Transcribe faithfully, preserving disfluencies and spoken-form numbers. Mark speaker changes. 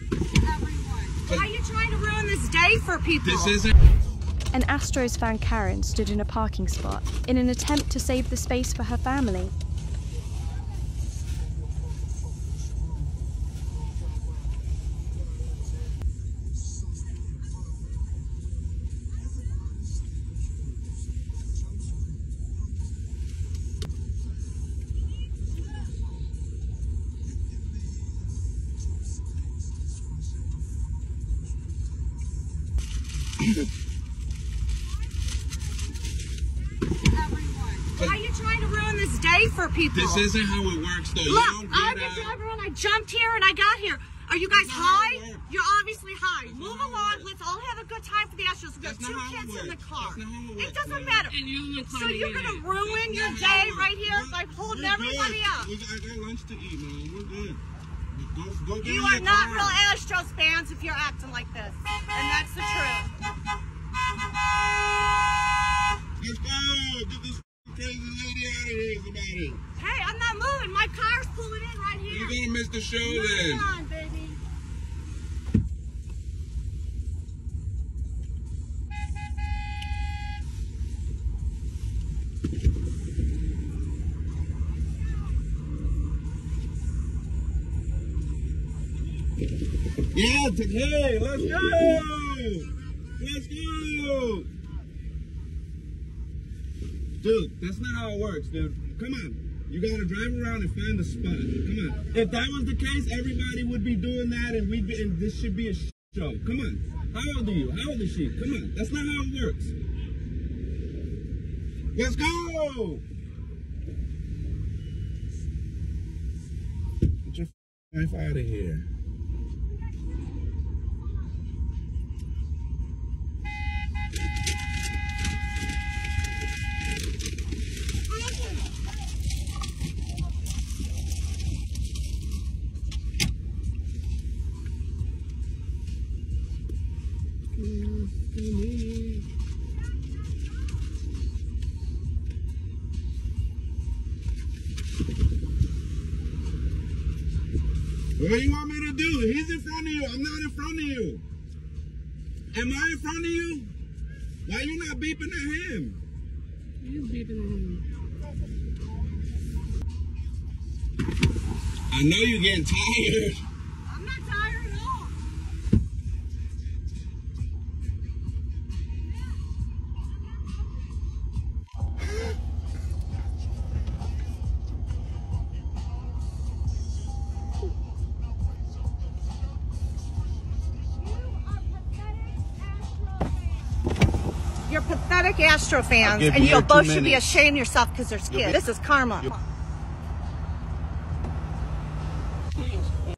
Speaker 1: Why are you trying to ruin this day for people?
Speaker 2: This isn't...
Speaker 3: An Astros fan, Karen, stood in a parking spot in an attempt to save the space for her family.
Speaker 1: Why are you trying to ruin this day for people?
Speaker 2: This isn't how it works, though.
Speaker 1: Look,
Speaker 2: you don't
Speaker 1: I'm
Speaker 2: get
Speaker 1: the
Speaker 2: out.
Speaker 1: driver and I jumped here and I got here. Are you guys
Speaker 2: That's not how it
Speaker 1: high?
Speaker 2: works.
Speaker 1: You're obviously high.
Speaker 2: That's
Speaker 1: Move
Speaker 2: not how it
Speaker 1: along.
Speaker 2: works.
Speaker 1: Let's all have a good time for the Astros. We got
Speaker 2: That's
Speaker 1: two
Speaker 2: not how it
Speaker 1: kids in the
Speaker 2: works.
Speaker 1: car.
Speaker 2: That's not how it
Speaker 1: It
Speaker 2: works,
Speaker 1: doesn't
Speaker 2: man.
Speaker 1: matter.
Speaker 4: And you look
Speaker 1: So
Speaker 4: like
Speaker 1: you're
Speaker 4: an
Speaker 1: gonna
Speaker 4: idiot.
Speaker 1: ruin your
Speaker 2: That's not
Speaker 1: day
Speaker 2: how it
Speaker 1: right
Speaker 2: works.
Speaker 1: here
Speaker 2: We're-
Speaker 1: by holding
Speaker 2: we're
Speaker 1: everybody
Speaker 2: good.
Speaker 1: up.
Speaker 2: We got, I got lunch to eat, man. We're good. Go, go get
Speaker 1: You
Speaker 2: in
Speaker 1: are
Speaker 2: your
Speaker 1: not
Speaker 2: car.
Speaker 1: real Astros fans if you're acting like this. And that's the truth.
Speaker 2: Let's go. Get this crazy lady out of here, somebody.
Speaker 1: Hey, I'm not moving. My car's pulling in right here.
Speaker 2: You're gonna miss the show
Speaker 1: Move
Speaker 2: then.
Speaker 1: on, baby.
Speaker 2: Yeah, t- hey, let's go! Let's go! Dude, that's not how it works, dude. Come on. You gotta drive around and find the spot. Come on. If that was the case, everybody would be doing that and we'd be, and this should be a show. Come on. How old are you? How old is she? Come on. That's not how it works. Let's go! Get your life out of here. What do you want me to do? He's in front of you. I'm not in front of you. Am I in front of you? Why are you not beeping at him?
Speaker 4: He's beeping at him.
Speaker 2: I know you're getting tired.
Speaker 1: I'm not tired at all. You're pathetic Astro fans,
Speaker 2: give
Speaker 1: and
Speaker 2: you
Speaker 1: you
Speaker 2: your
Speaker 1: both
Speaker 2: two
Speaker 1: should be
Speaker 2: minutes.
Speaker 1: ashamed of yourself because there's kids. This is karma.
Speaker 2: You'll-